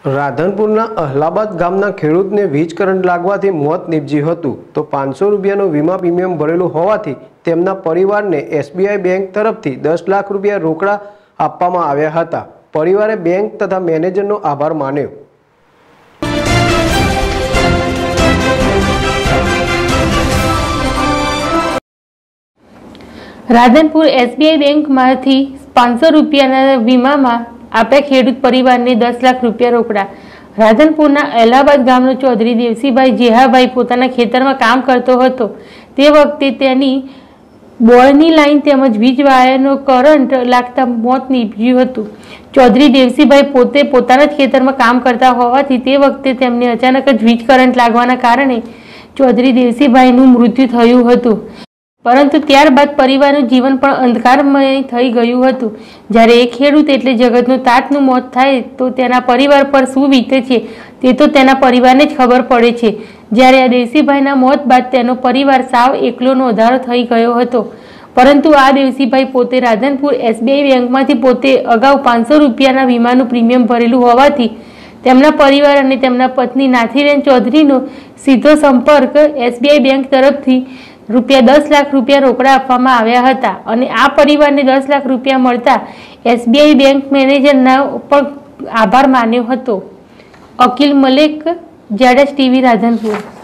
રાધનપુરના અહલાબાદ ગામના ખેડૂતને વીજ કરંટ લાગવાથી મોત નીપજ્યું હતું તો 500 રૂપિયાનો વીમા પ્રીમિયમ ભરેલું હોવાથી તેમના પરિવારને એસબીઆઈ બેંક તરફથી 10 લાખ રૂપિયા રોકડા આપવામાં આવ્યા હતા। પરિવારે બેંક તથા મેનેજરનો આભાર માન્યો। રાધનપુર એસબીઆઈ બેંકમાંથી 500 રૂપિયાના વીમામાં આપ્યા ખેડૂત પરિવારને 10 લાખ રૂપિયા રોકડા। રાધનપુરના અહલાબાદ ગામનો ચૌધરી દેવસીભાઈ જેહાભાઈ પોતાના ખેતરમાં કામ કરતો હતો। તે વખતે તેની બોળની લાઈન તેમજ વીજ વાયરનો કરંટ લાગતા મોત નીપજ્યું હતું। ચૌધરી દેવસીભાઈ પોતે પોતાના જ ખેતરમાં કામ કરતા હોવાથી તે વખતે તેમને અચાનક જ વીજ કરંટ લાગવાના કારણે ચૌધરી દેવસીભાઈનું મૃત્યુ થયું હતું। પરંતુ ત્યારબાદ પરિવારનું જીવન પણ અંધકારમય થઈ ગયું હતું। જ્યારે એક ખેડૂત એટલે જગતનું તાતનું મોત થાય તો તેના પરિવાર પર શું વીતે છે તે તો તેના પરિવારને જ ખબર પડે છે। જ્યારે આ દેવસીભાઈના મોત બાદ તેનો પરિવાર સાવ એકલોનો અધારો થઈ ગયો હતો। પરંતુ આ દેવસીભાઈ પોતે રાધનપુર એસબીઆઈ બેંકમાંથી પોતે અગાઉ 500 રૂપિયાના વીમાનું પ્રીમિયમ ભરેલું હોવાથી તેમના પરિવાર અને તેમના પત્ની નાથીબેન ચૌધરીનો સીધો સંપર્ક એસબીઆઈ બેંક તરફથી ₹10 લાખ રૂપિયા રોકડા આપવામાં આવ્યા હતા અને આ પરિવારને 10 લાખ રૂપિયા મળતા એસબીઆઈ બેંક મેનેજરના પણ આભાર માન્યો હતો। Akil Malek, ZS TV Radhanpur.